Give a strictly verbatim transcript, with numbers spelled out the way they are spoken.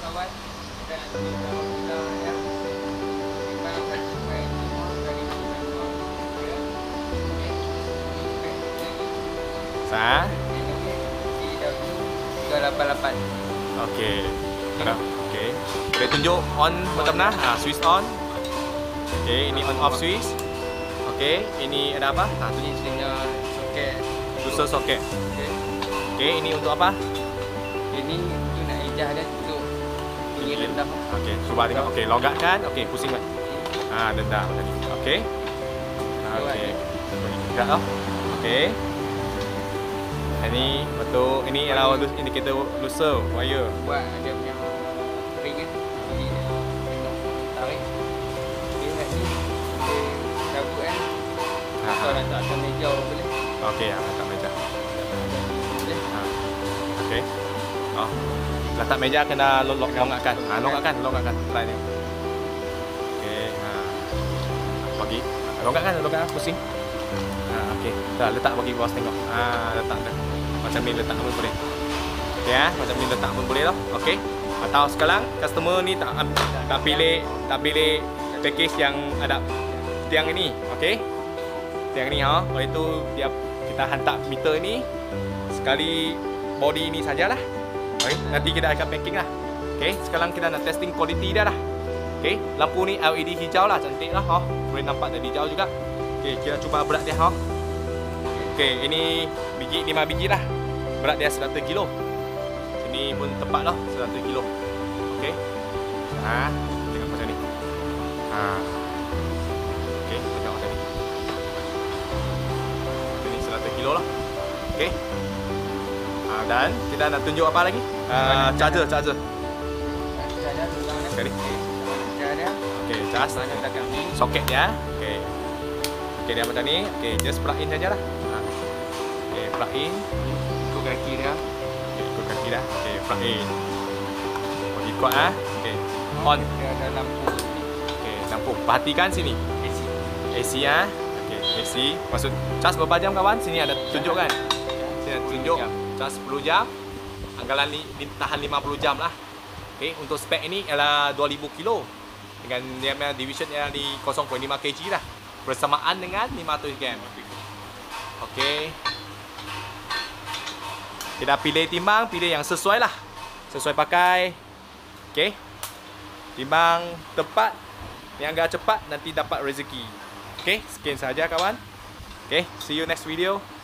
kawan dan kita kita ya timbang sampai lima dari lima ya. Sa? tiga lapan lapan. Okey. Harap. Okey. Boleh tunjuk on macam mana? Ha, switch on. Okey, ini on off switch. Okey, ini ada apa? Ha, Ini sini soket. user soket. Okey. Okey, ini untuk apa? Ini tu nak ejah dia untuk tinggi rendah. Okey, cuba tengok. Okey, logatkan. Okey, pusing kan. Ha, rendah macam ni. Okey. Ha, okey. Gerak tau. Okey. Ini betul. Ini adalah indikator loser wire. Buat dia punya ring kan. Jadi dia tarik. Dia nak ni dia cabut kan. Ha, Kau nak tak atas meja boleh. okey, ha, letak meja. Boleh. Ha. Okey. Oh. Letak meja kena lock longakkan. Ha, longakkan, longakkan. Try ni. Okey, ha. Bagi. Longakkan, longakkan pusing. Ha, okey. Dah letak bagi bos tengok. Ha, letak dah. Macam ni letak pun boleh. Okey ah, macam ni letak pun boleh tau. Okey. Atau sekarang customer ni tak tak pilih tak pilih package yang ada tiang ini, okey? Tiang ni ha. Oleh itu dia kita hantar meter ni sekali body ni sajalah. Okey, nanti kita akan packing lah. Okey, sekarang kita nak testing quality dia lah. Okey, lampu ni L E D hijau lah, cantik lah ha. Boleh nampak dari jauh juga. Okey, kita cuba berat dia ha. Okey, ini biji lima biji lah. Berat dia seratus kilo. Sini pun tepat lah seratus kilo. Okey. Ha, tengok macam ni. Ha. Okey, tengok macam ni. Ini seratus kilo lah. Okey. Ha, dan kita nak tunjuk apa lagi? Uh, charger, charger. Cara tulang dia. Sekali. Cara dia. Okey, charge. Mana tekan ni. Soket dia. Okey. Okey, dia macam ni. Okey, just plug in sajalah. Ha. Okey, plug in. Ikut kaki dia. Okey, ikut kaki dah. Okey, plug in. Bagi kuat ah. Okey. On. Dia ada lampu ni. Okey, lampu. Perhatikan sini. A C. A C ah. Okey, A C. Maksud charge berapa jam kawan? Sini ada tunjuk kan? Sini ada tunjuk. Charge sepuluh jam. Anggaran li, li, tahan lima puluh jam lah. Okey, untuk spek ini ialah dua ribu kilo. Dengan dia punya division ialah di nol koma lima kilogram lah. Bersamaan dengan lima ratus gram. Okey. Kita pilih timbang, pilih yang sesuai lah. Sesuai pakai. Okey. Timbang tepat, niaga cepat, nanti dapat rezeki. Okey, sekian saja kawan. Okey, see you next video.